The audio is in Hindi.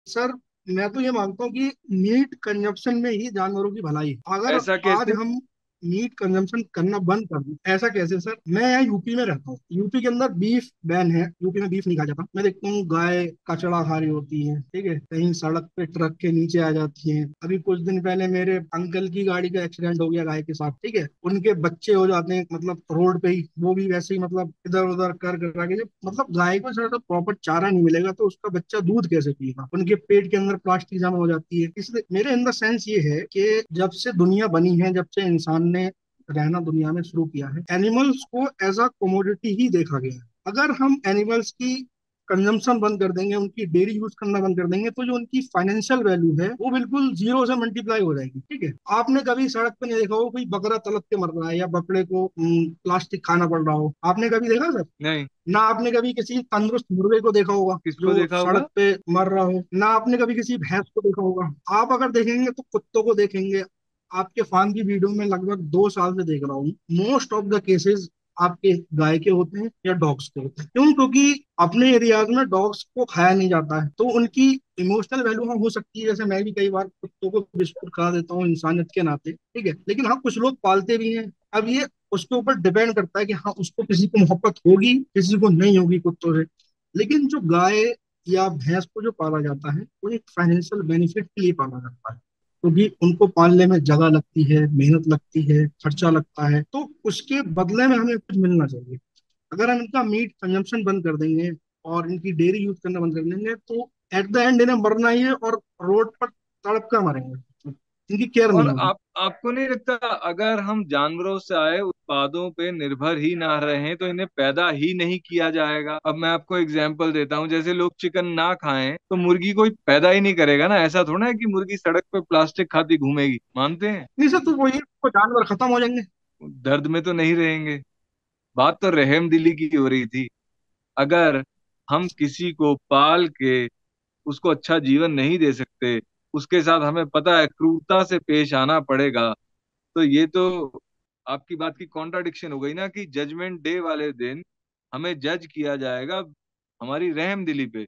सर, मैं तो ये मानता हूँ कि मीट कंजप्शन में ही जानवरों की भलाई है। अगर ऐसा आज कैसे? हम मीट कंजप्शन करना बंद कर दें, ऐसा कैसे सर? मैं यहाँ यूपी में रहता हूँ, यूपी के अंदर बीफ बैन है, यूपी में बीफ नहीं खाया जाता। मैं देखता हूँ गाय कचड़ा खा रही होती है, ठीक है, कहीं सड़क पे ट्रक के नीचे आ जाती है। अभी कुछ दिन पहले मेरे अंकल की गाड़ी का एक्सीडेंट हो गया गाय के साथ, ठीक है, उनके बच्चे हो जाते हैं मतलब रोड पे ही, वो भी वैसे ही मतलब इधर उधर कर कर के। मतलब गाय को सर प्रॉपर चारा नहीं मिलेगा तो उसका बच्चा दूध कैसे पिएगा? उनके पेट के अंदर प्लास्टिक जमा हो जाती है। इसलिए मेरे अंदर सेंस ये है कि जब से दुनिया बनी है, जब से इंसान ने रहना दुनिया में शुरू किया है, एनिमल्स को एज अ कमोडिटी ही देखा गया है। अगर हम एनिमल्स की कंजम्पशन बंद कर देंगे, उनकी डेयरी यूज करना बंद कर देंगे, तो जो उनकी फाइनेंशियल वैल्यू है वो बिल्कुल जीरो से मल्टीप्लाई हो जाएगी, ठीक है। आपने कभी सड़क पे नहीं देखा हो कोई बकरा तड़प के मर रहा है या बकरे को प्लास्टिक खाना पड़ रहा हो? आपने कभी देखा सर? नहीं। ना आपने कभी किसी तंदुरुस्त मुर्गे को देखा होगा किसको जो देखा होगा? सड़क पे मर रहा हो, ना आपने कभी किसी भैंस को देखा होगा। आप अगर देखेंगे तो कुत्तों को देखेंगे। आपके फार्म की वीडियो में लगभग 2 साल से देख रहा हूँ, मोस्ट ऑफ द केसेस आपके गाय के होते हैं या डॉग्स के होते हैं। क्यों? क्योंकि अपने एरियाज में डॉग्स को खाया नहीं जाता है, तो उनकी इमोशनल वैल्यू हाँ हो सकती है। जैसे मैं भी कई बार कुत्तों को बिस्कुट खा देता हूँ इंसानियत के नाते, ठीक है, लेकिन हाँ कुछ लोग पालते भी हैं। अब ये उसके ऊपर डिपेंड करता है कि हाँ उसको किसी को मोहब्बत होगी, किसी को नहीं होगी कुत्तों से। लेकिन जो गाय या भैंस को जो पाला जाता है वो एक फाइनेंशियल बेनिफिट के लिए पाला जाता है, क्योंकि उनको पालने में जगह लगती है, मेहनत लगती है, खर्चा लगता है, तो उसके बदले में हमें कुछ मिलना चाहिए। अगर हम इनका मीट कंजम्पशन बंद कर देंगे और इनकी डेयरी यूज करना बंद कर देंगे तो एट द एंड इन्हें मरना ही है, और रोड पर तड़प कर मरेंगे, इनकी केयर नहीं और होगी। आपको नहीं लगता, अगर हम जानवरों से आए उत्पादों पे निर्भर ही ना रहे तो इन्हें पैदा ही नहीं किया जाएगा? अब मैं आपको एग्जांपल देता हूँ, जैसे लोग चिकन ना खाएं तो मुर्गी कोई पैदा ही नहीं करेगा ना। ऐसा थोड़ा है कि मुर्गी सड़क पे प्लास्टिक खाती घूमेगी, मानते हैं? नहीं सर, तो वही तो जानवर खत्म हो जाएंगे। दर्द में तो नहीं रहेंगे। बात तो रहम दिली की हो रही थी। अगर हम किसी को पाल के उसको अच्छा जीवन नहीं दे सकते, उसके साथ हमें पता है क्रूरता से पेश आना पड़ेगा, तो ये तो आपकी बात की कॉन्ट्राडिक्शन हो गई ना, कि जजमेंट डे वाले दिन हमें जज किया जाएगा हमारी रहम दिली पे।